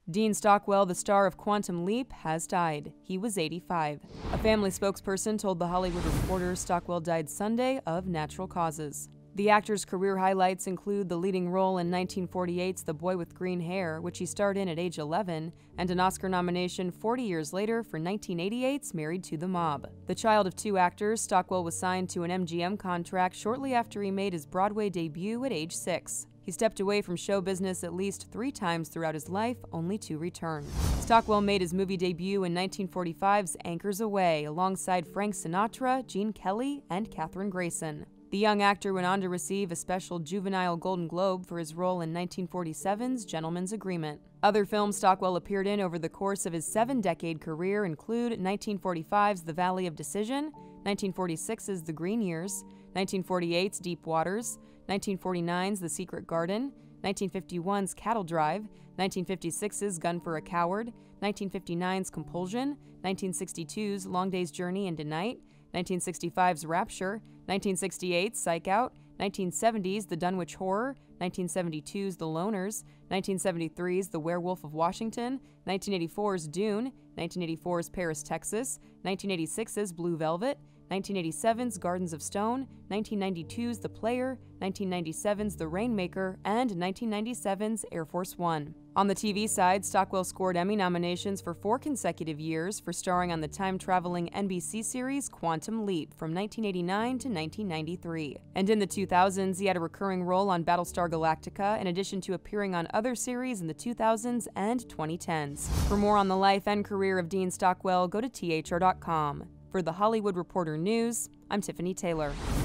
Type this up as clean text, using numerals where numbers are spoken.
Dean Stockwell, the star of Quantum Leap, has died. He was 85. A family spokesperson told The Hollywood Reporter Stockwell died Sunday of natural causes. The actor's career highlights include the leading role in 1948's The Boy with Green Hair, which he starred in at age 11, and an Oscar nomination 40 years later for 1988's Married to the Mob. The child of two actors, Stockwell was signed to an MGM contract shortly after he made his Broadway debut at age 6. He stepped away from show business at least 3 times throughout his life, only to return. Stockwell made his movie debut in 1945's Anchors Aweigh, alongside Frank Sinatra, Gene Kelly, and Kathryn Grayson. The young actor went on to receive a special Juvenile Golden Globe for his role in 1947's Gentleman's Agreement. Other films Stockwell appeared in over the course of his 7-decade career include 1945's The Valley of Decision, 1946's The Green Years, 1948's Deep Waters, 1949's The Secret Garden, 1951's Cattle Drive, 1956's Gun for a Coward, 1959's Compulsion, 1962's Long Day's Journey into Night, 1965's Rapture, 1968's Psych Out, 1970's The Dunwich Horror, 1972's The Loners, 1973's The Werewolf of Washington, 1984's Dune, 1984's Paris, Texas, 1986's Blue Velvet, 1987's Gardens of Stone, 1992's The Player, 1997's The Rainmaker, and 1997's Air Force One. On the TV side, Stockwell scored Emmy nominations for 4 consecutive years for starring on the time-traveling NBC series Quantum Leap from 1989 to 1993. And in the 2000s, he had a recurring role on Battlestar Galactica, in addition to appearing on other series in the 2000s and 2010s. For more on the life and career of Dean Stockwell, go to THR.com. For The Hollywood Reporter News, I'm Tiffany Taylor.